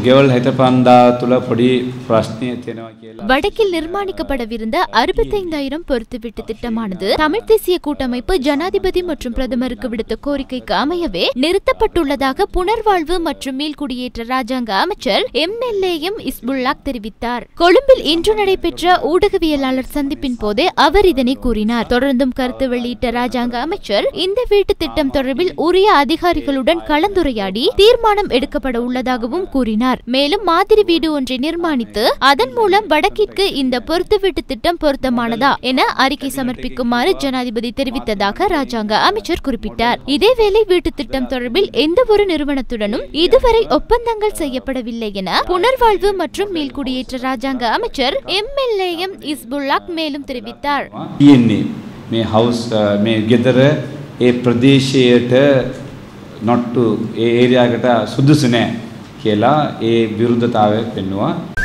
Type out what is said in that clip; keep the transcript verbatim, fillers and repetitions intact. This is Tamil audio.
ගෙවල් හිටපන්දා තුල පොඩි ප්‍රශ්නයක් තියෙනවා කියලා. வடக்கில் நிர்மாணிக்கப்படவிருந்த அறுபத்தைந்தாயிரம் பொறுத்து வீட்டு திட்டமானது தமிழ் தேசிய கூட்டமைப்பு ஜனாதிபதி மற்றும் பிரதமருக்கு விடுத்த கோரிக்கைக்கு அமையவே நிறுத்தப்பட்டுள்ளதாக புனர்வாழ்வு மற்றும் மீள்குடியேற்ற ராஜாங்க அமைச்சர் M L A M Hizbullah தெரிவித்தார். கொழும்பில் இன்று நடைபெற்ற ஊடகவியலாளர் சந்திப்பின் போதே அவர் இதனை கூறினார். தொடர்ந்தும் கருத்து வெளியிட்ட ராஜாங்க அமைச்சர் இந்த வீட்டு திட்டம் தொடர்பில் உரிய அதிகாரிகளுடன் கலந்துரையாடி தீர்மானம் எடுக்கப்பட உள்ளதாகவும் கூறினார். மேலும் மாதிரி வீடு ஒன்றை நிர்மாணித்து அதன் மூலம் வடக்கிற்கு இந்த பொறுத்து வீட்டு திட்டம் பொருத்தமானதா என அறிக்கை சமர்ப்பிக்குமாறு ஜனாதிபதி தெரிவித்ததாக ராஜாங்க அமைச்சர் குறிப்பிட்டார். இதேவேளை வீட்டு திட்டம் தொடர்பில் எந்த ஒரு நிறுவனத்துடனும் இதுவரை ஒப்பந்தங்கள் செய்யப்படவில்லை என புனர்வாழ்வு மற்றும் மீள்குடியேற்ற ராஜாங்க அமைச்சர் M L A M Hizbullah மேலும் தெரிவித்தார். මේ හවුස් මේ ගෙදර ඒ ප්‍රදේශයට not to ඒ ඒරියාවකට සුදුසු නැහැ කියලා ඒ විරුද්ධතාවය පෙන්වුවා.